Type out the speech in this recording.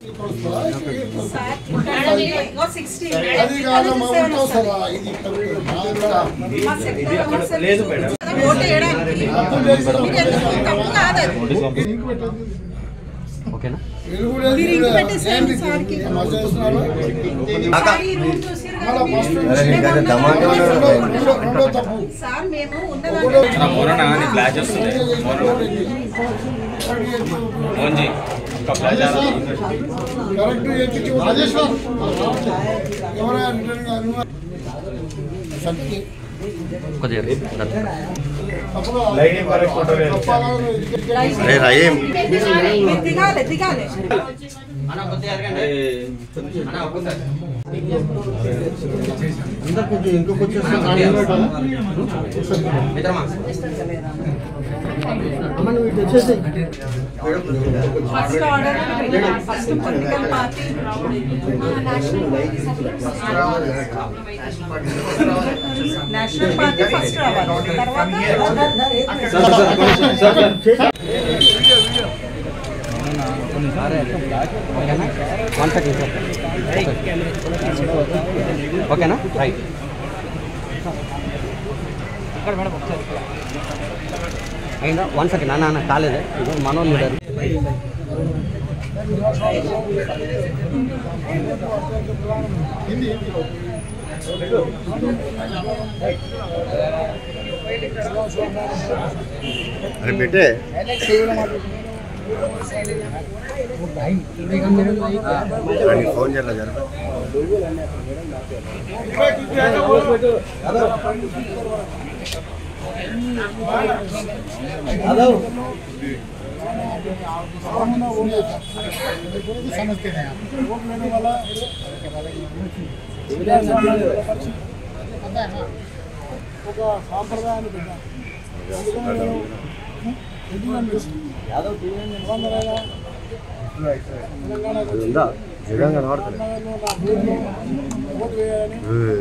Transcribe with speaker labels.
Speaker 1: ఓకేనా
Speaker 2: First order, first political party, national party first order.
Speaker 1: ఓకేనా right అయిందా 1 second నాన్న కాలేదే మనోళ్ళు
Speaker 3: अरे बेटे फोन चला जा
Speaker 4: समझते हैं वोट लेने वाला సాంప్రదాయాన్ని తెలంగాణ